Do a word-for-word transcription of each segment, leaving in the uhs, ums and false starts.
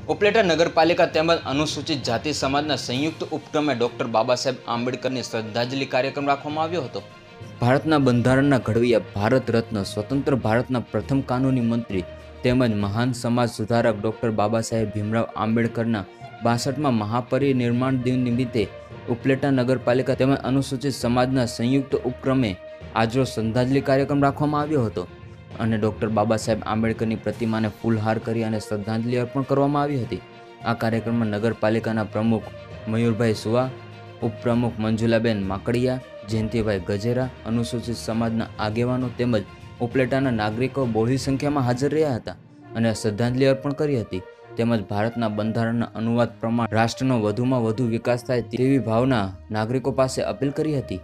ઉપલેટા નગરપાલિકા તેમજ અનુસૂચિત જાતિ સમાજના સંયુક્ત ઉપક્રમે ડોક્ટર બાબા સાહેબ આંબેડકરની શ્રદ્ધાંજલિ કાર્યક્રમ રાખવામાં આવ્યો હતો। ભારતના બંધારણના ઘડવૈયા, ભારત રત્ન, સ્વતંત્ર ભારતના પ્રથમ કાનૂની મંત્રી તેમજ મહાન સમાજ સુધારક ડોક્ટર બાબા સાહેબ ભીમરાવ આંબેડકરના બાસઠમાં મહાપરિનિર્વાણ દિન નિમિત્તે ઉપલેટા નગરપાલિકા તેમજ અનુસૂચિત સમાજના સંયુક્ત ઉપક્રમે આજરોજ શ્રદ્ધાંજલિ કાર્યક્રમ રાખવામાં આવ્યો હતો અને ડોક્ટર બાબા સાહેબ આંબેડકરની પ્રતિમાને ફૂલહાર કરી અને શ્રદ્ધાંજલિ અર્પણ કરવામાં આવી હતી। આ કાર્યક્રમમાં નગરપાલિકાના પ્રમુખ મયુરભાઈ સુવા, ઉપપ્રમુખ મંજુલાબેન માકડિયા, જયંતિભાઈ ગજેરા, અનુસૂચિત સમાજના આગેવાનો તેમજ ઉપલેટાના નાગરિકો બહોળી સંખ્યામાં હાજર રહ્યા હતા અને શ્રદ્ધાંજલિ અર્પણ કરી હતી તેમજ ભારતના બંધારણના અનુવાદ પ્રમાણે રાષ્ટ્રનો વધુમાં વધુ વિકાસ થાય તેવી ભાવના નાગરિકો પાસે અપીલ કરી હતી।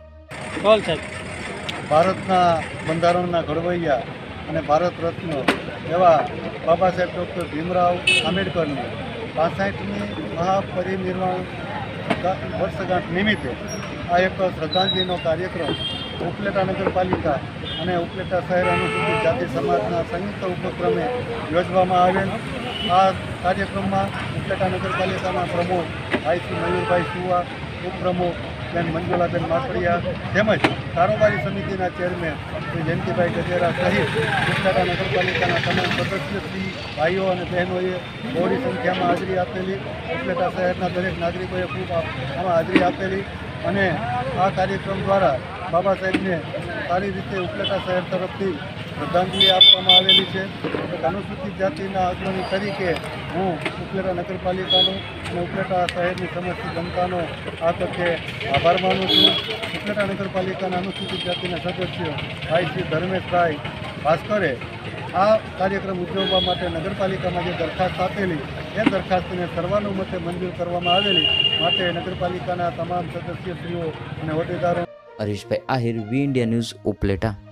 ભારતના બંધારણના ઘડવૈયા અને ભારત રત્ન એવા બાબા સાહેબ ડૉક્ટર ભીમરાવ આંબેડકરની પાસઠમી મહાપરિનિર્વાણ વર્ષગાંઠ નિમિત્તે આ એક શ્રદ્ધાંજલિનો કાર્યક્રમ ઉપલેટા નગરપાલિકા અને ઉપલેટા શહેર અનુસૂચિત જાતિ સમાજના સંયુક્ત ઉપક્રમે યોજવામાં આવેલ। આ કાર્યક્રમમાં ઉપલેટા નગરપાલિકાના પ્રમુખ ભાઈ શ્રી મયુરભાઈ સુવા, ઉપપ્રમુખ બેન મંજુલાબેન માકડિયા તેમજ કારોબારી સમિતિના ચેરમેન શ્રી જયંતિભાઈ ગજેરા સહિત ઉપલેટા નગરપાલિકાના તમામ સદસ્યશ્રી ભાઈઓ અને બહેનોએ બહોળી સંખ્યામાં હાજરી આપેલી। ઉપલેટા શહેરના દરેક નાગરિકોએ ખૂબ આમાં હાજરી આપેલી અને આ કાર્યક્રમ દ્વારા બાબા સાહેબને સારી રીતે ઉપલેટા શહેર તરફથી શ્રદ્ધાંજલિ આપવામાં આવેલી છે। અનુસૂચિત જાતિના અગ્રણી તરીકે હું ઉપલેટા નગરપાલિકાનો અને ઉપલેટા શહેરની સમસ્ત જનતાનો આ તકે આભાર માનું છું। ઉપલેટા નગરપાલિકાના અનુસૂચિત જાતિના સદસ્ય ભાઈ શ્રી ધર્મેશભાઈ ભાસ્કરે આ કાર્યક્રમ ઉજવવા માટે નગરપાલિકામાં જે દરખાસ્ત આપેલી એ દરખાસ્તને સર્વાનુમતે મંજૂર કરવામાં આવેલી માટે નગરપાલિકાના તમામ સદસ્યશ્રીઓ અને હોદ્દેદારો। હરીશભાઈ Ahir, V India News, Upleta.